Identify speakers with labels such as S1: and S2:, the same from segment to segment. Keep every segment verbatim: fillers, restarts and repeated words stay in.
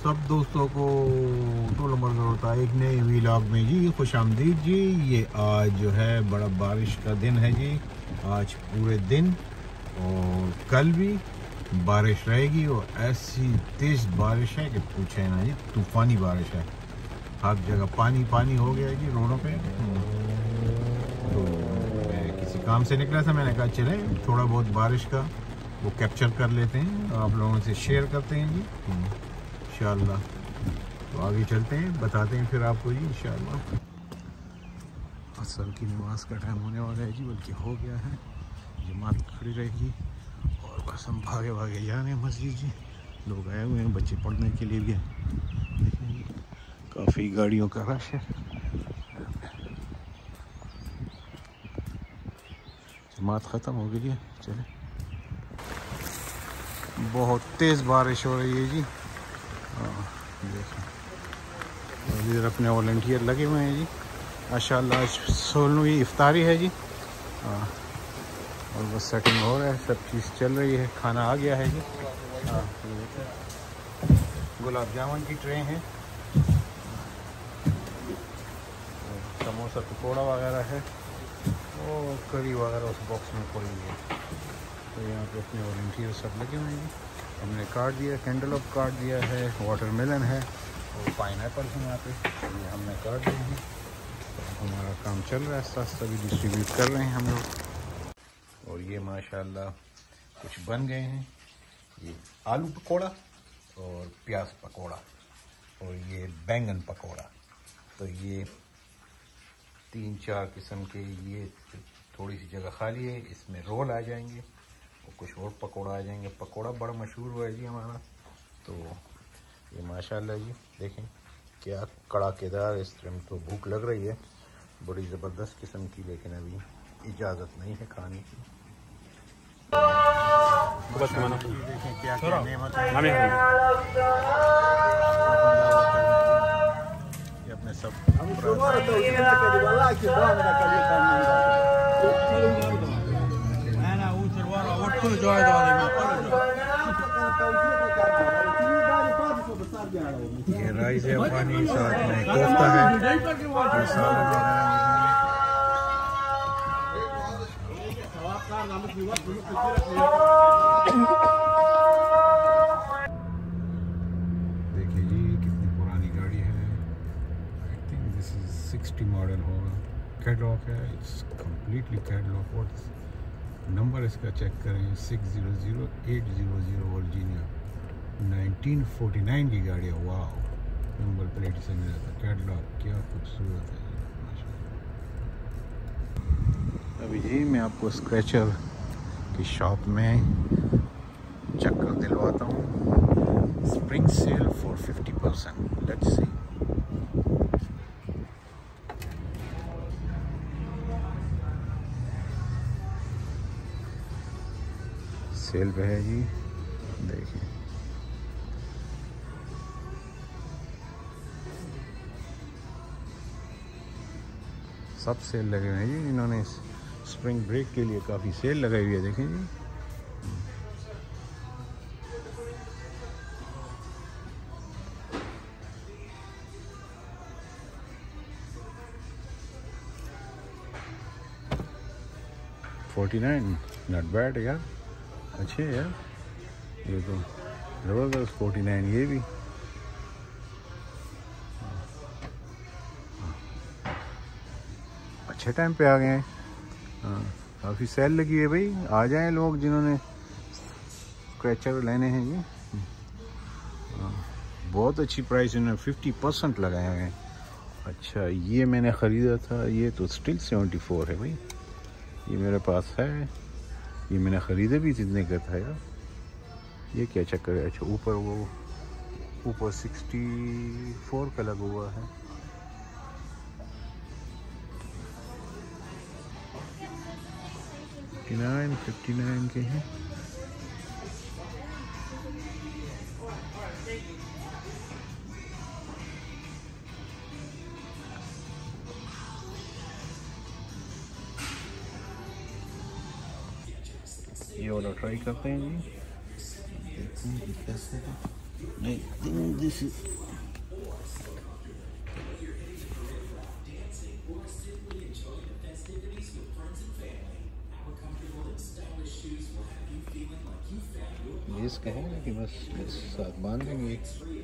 S1: सब दोस्तों को तो नंबर होता है एक नए व्लॉग में जी खुश आमदीद जी। ये आज जो है बड़ा बारिश का दिन है जी, आज पूरे दिन और कल भी बारिश रहेगी और ऐसी तेज़ बारिश है कि पूछे ना जी, तूफ़ानी बारिश है। हर जगह पानी पानी हो गया जी रोडों पे। तो मैं किसी काम से निकला था, मैंने कहा चले थोड़ा बहुत बारिश का वो कैप्चर कर लेते हैं, आप लोगों से शेयर करते हैं जी इंशाअल्लाह। तो आगे चलते हैं, बताते हैं फिर आपको जी इंशाअल्लाह। असर की नमाज का टाइम होने वाला है जी, बल्कि हो गया है। जमात खड़ी रहेगी और बस हम भागे भागे जा रहे हैं मस्जिद जी। लोग आए हुए हैं, बच्चे पढ़ने के लिए भी हैं। काफ़ी गाड़ियों का रश है। जमात ख़त्म हो गई है, चले। बहुत तेज़ बारिश हो रही है जी। देखें इधर अपने वॉलंटियर लगे हुए हैं जी माशाल्लाह। आज सोलहवीं इफ्तारी है जी। हाँ, और बस सेटिंग हो रहा है, सब चीज़ चल रही है। खाना आ गया है जी। हाँ, गुलाब जामुन की ट्रे हैं, समोसा पकौड़ा वगैरह है और करी वगैरह उस बॉक्स में पड़ी हुई है। तो यहाँ पे अपने वॉलंटियर सब लगे हुए हैं। हमने कार्ड दिया, कैंडलअप कार्ड दिया है, वाटरमेलन है और पाइनएप्पल है यहाँ पे। तो ये हमने कार्ड दिए हैं। तो हमारा काम चल रहा है, साथ सभी डिस्ट्रीब्यूट कर रहे हैं हम लोग। और ये माशाल्लाह कुछ बन गए हैं। ये आलू पकौड़ा और प्याज पकौड़ा और ये बैंगन पकौड़ा। तो ये तीन चार किस्म के, ये थोड़ी सी जगह खाली है, इसमें रोल आ जाएंगे और कुछ और पकौड़ा आ जाएंगे। पकौड़ा बड़ा मशहूर हुआ है जी हमारा। तो ये माशाल्लाह जी देखें क्या कड़ाकेदार। इस टाइम तो भूख लग रही है बड़ी ज़बरदस्त किस्म की, लेकिन अभी इजाज़त नहीं है खाने की। देखें क्या क्या नेमत है। ये अपने सब ये राइस है पानी, साथ में कोफ्ता है, ये सालन दे रहे हैं। देखिए जी कितनी पुरानी गाड़ी है। I think this is sixty model होगा। कैटलॉग है, it's completely catalogue. What's number इसका चेक करें, six zero zero eight zero zero Virginia, nineteen forty nine की गाड़ी है। वाह, नंबर प्लेट से मिला था। कैटलॉग क्या खूबसूरत है माशाल्लाह। अभी जी मैं आपको स्क्रैचर की शॉप में चक्कर दिलवाता हूँ। Spring sale for fifty percent, let's see. Sale पे है जी, देखिए सब सेल लगे हुए हैं जी। इन्होंने स्प्रिंग ब्रेक के लिए काफ़ी सेल लगाई हुई है, देखें जी। फोर्टी नाइन नॉट बैड यार, अच्छे यार, ये तो ज़बरदस्त। फोर्टी नाइन ये भी अच्छे टाइम पे आ गए हैं। हाँ, काफ़ी सेल लगी है भाई, आ जाएं लोग जिन्होंने स्क्रैचर लेने हैं ये। हाँ, बहुत अच्छी प्राइस इन्होंने फिफ्टी परसेंट लगाए हुए हैं। अच्छा, ये मैंने ख़रीदा था, ये तो स्टिल सेवेंटी फोर है भाई। ये मेरे पास है, ये मैंने ख़रीदा भी इतने का था यार। ये क्या चक्कर है। अच्छा, ऊपर वो ऊपर सिक्सटी फोर का लगा हुआ है। फिफ्टी नाइन फिफ्टी नाइन के हैं। ये वाला ट्राई करते हैं जी, देखते हैं कैसे है। I think this is इसका है ना कि बस साथ बांध देंगे।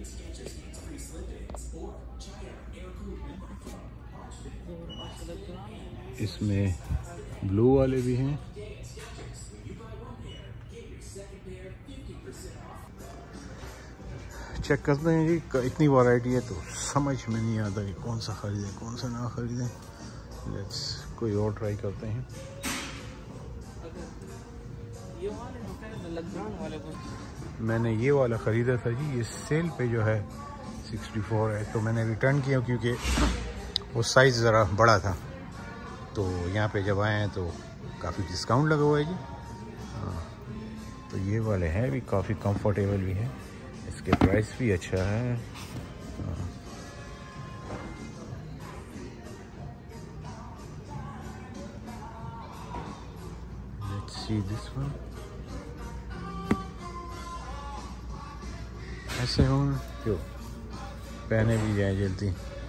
S1: इसमें ब्लू वाले भी हैं। चेक करते हैं जी, इतनी वैरायटी है तो समझ में नहीं आता कि कौन सा ख़रीदें कौन सा ना ख़रीदें। लेट्स कोई और ट्राई करते हैं। मैंने ये वाला ख़रीदा था जी, ये सेल पे जो है चौंसठ है, तो मैंने रिटर्न किया क्योंकि वो साइज़ ज़रा बड़ा था। तो यहाँ पे जब आए हैं तो काफ़ी डिस्काउंट लगा हुआ है जी। हाँ, तो ये वाले हैं भी काफ़ी कंफर्टेबल भी है, इसके प्राइस भी अच्छा है। हाँ। Let's see this one। ऐसे हों क्यों पहने भी जाए जल्दी।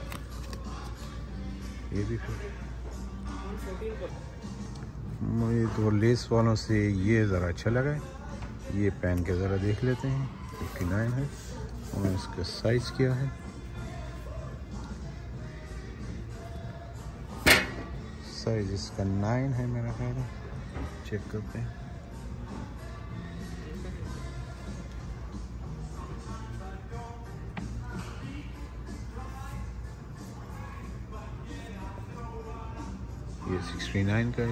S1: ये भी फिर मुझे तो लेस वालों से ये ज़रा अच्छा लगा है। ये पहन के ज़रा देख लेते हैं। उनसठ है और इसका साइज़ क्या है। साइज़ इसका नौ है मेरा ख्याल है। चेक करते हैं। ये उनहत्तर का है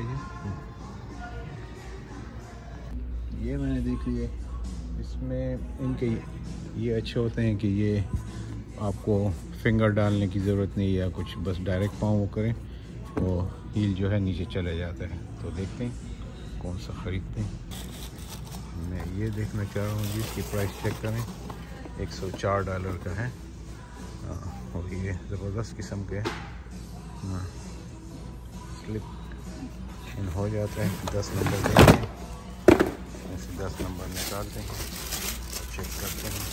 S1: ये। ये मैंने देख लिया। इसमें इनके ये अच्छे होते हैं कि ये आपको फिंगर डालने की ज़रूरत नहीं या कुछ, बस डायरेक्ट पाँव वो करें वो हील जो है नीचे चले जाता है। तो देखते हैं कौन सा ख़रीदते हैं। मैं ये देखना चाह रहा हूँ जी, इसकी प्राइस चेक करें। एक सौ चार डॉलर का है। और ये ज़बरदस्त किस्म के हाँ स्लिप इन हो जाता है। दस नंबर देंगे, ऐसे दस नंबर निकालते हैं, चेक करते हैं।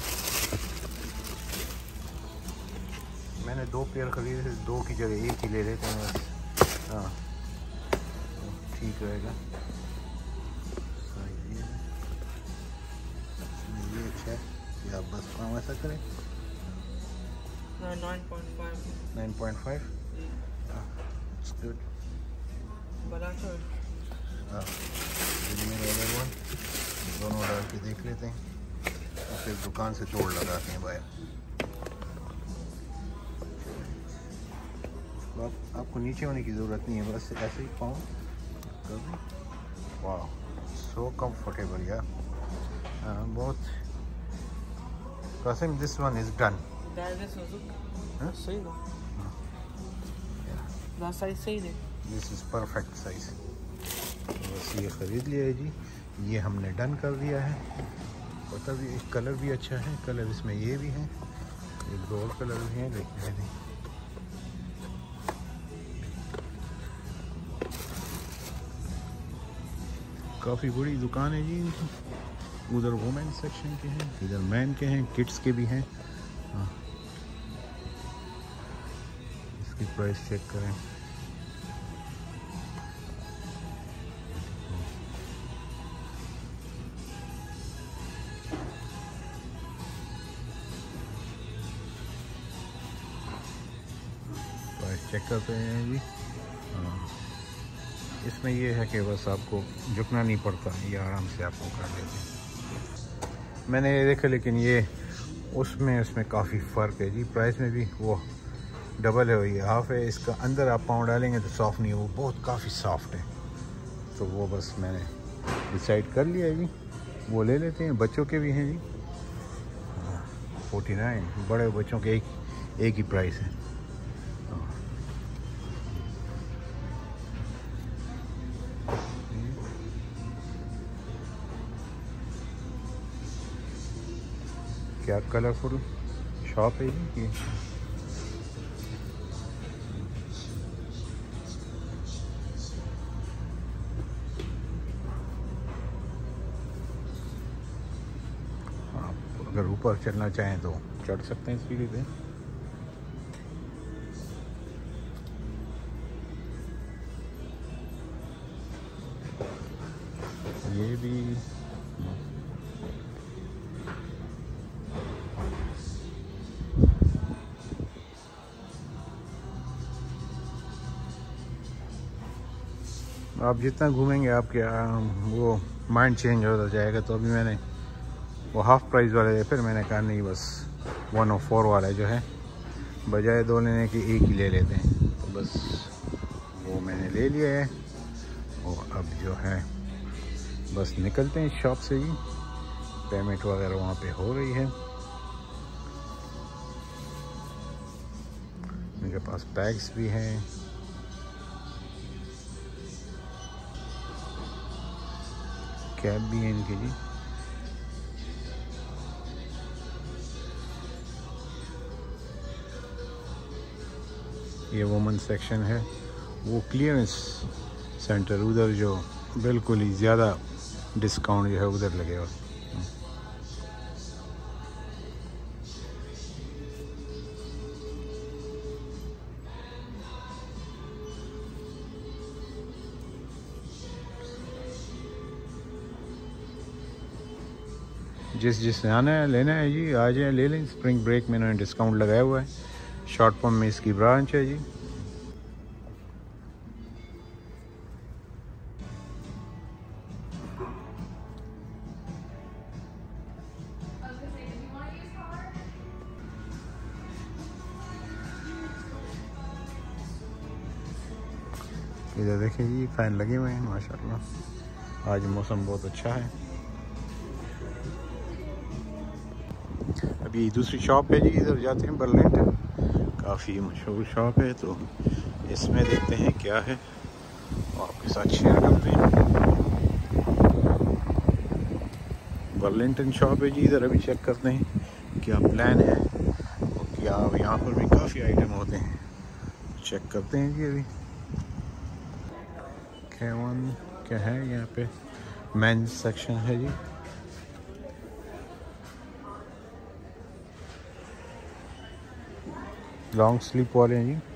S1: मैंने दो पेयर ख़रीदे थे, दो की जगह एक ही ले लेते हैं बस। हाँ ठीक रहेगा। ये अच्छा है कि आप बस काम ऐसा करें।
S2: nine point five
S1: nine point five It's good. हाँ, दोनों डाल के देख लेते हैं और फिर दुकान से जोड़ लगाते हैं भाई। तो आप, आपको नीचे होने की ज़रूरत नहीं है, बस ऐसे ही पाँव कर दें। वाह सो कंफर्टेबल यार। हाँ बहुत। Qasim this one is done.
S2: सही ना साइज सही है।
S1: This is perfect size. बस ये ख़रीद लिया है जी, ये हमने डन कर दिया है। पता भी एक कलर भी अच्छा है, कलर इसमें ये भी है, एक दो और कलर भी हैं। देखते हैं काफ़ी बड़ी दुकान है जी इनकी। उधर वुमेन सेक्शन के हैं, इधर मैन के हैं, किड्स के भी हैं। हाँ इसकी प्राइस चेक करें। प्राइस चेक करते हैं जी। हाँ इसमें ये है कि बस आपको झुकना नहीं पड़ता, ये आराम से आपको कर लेते हैं। मैंने ये देखा, लेकिन ये उसमें उसमें काफ़ी फ़र्क है जी। प्राइस में भी वो डबल है, ये हाफ़ है। इसका अंदर आप पाँव डालेंगे तो सॉफ्ट नहीं है, वो बहुत काफ़ी सॉफ्ट है। तो वो बस मैंने डिसाइड कर लिया है जी, वो ले लेते हैं। बच्चों के भी हैं जी। हाँ फोर्टी नाइन बड़े बच्चों के एक एक ही प्राइस है। क्या कलरफुल शॉप है ये। अगर ऊपर चलना चाहें तो चढ़ सकते हैं सीढ़ी पे। ये भी आप जितना घूमेंगे आपके वो माइंड चेंज होता जाएगा। तो अभी मैंने वो हाफ़ प्राइस वाले, फिर मैंने कहा नहीं बस वन ओ फोर वाला जो है बजाय दो लेने की एक ही ले लेते हैं। तो बस वो मैंने ले लिया है और अब जो है बस निकलते हैं शॉप से ही। पेमेंट वगैरह वहाँ पे हो रही है। मेरे पास बैग्स भी हैं। कैब भी है इनकी जी। ये वुमेन सेक्शन है, वो क्लियरेंस सेंटर उधर जो बिल्कुल ही ज़्यादा डिस्काउंट जो है उधर लगेगा। जिस जिस आना है लेना है जी आ जाए ले लें। स्प्रिंग ब्रेक में इन्होंने डिस्काउंट लगाया हुआ है। शॉर्ट फॉर्म में इसकी ब्रांच है जी। इधर देखिए जी फ़ैन लगे हुए हैं माशाल्लाह। आज मौसम बहुत अच्छा है। अभी दूसरी शॉप है जी, इधर जाते हैं। बर्लिंटन काफ़ी मशहूर शॉप है, तो इसमें देखते हैं क्या है और आपके साथ शेयर करते हैं। बर्लिंटन शॉप है जी, इधर अभी चेक करते हैं क्या प्लान है और क्या यहाँ पर भी काफ़ी आइटम होते हैं। चेक करते हैं जी। अभी केवन क्या है यहाँ पे, मेंस सेक्शन है जी। लॉन्ग स्लीप वाले हैं जी।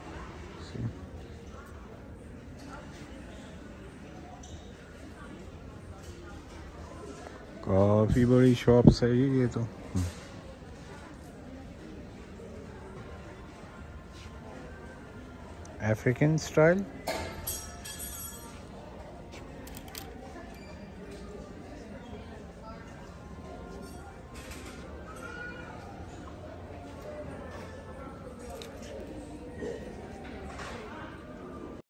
S1: काफ़ी बड़ी शॉप है जी ये तो। African style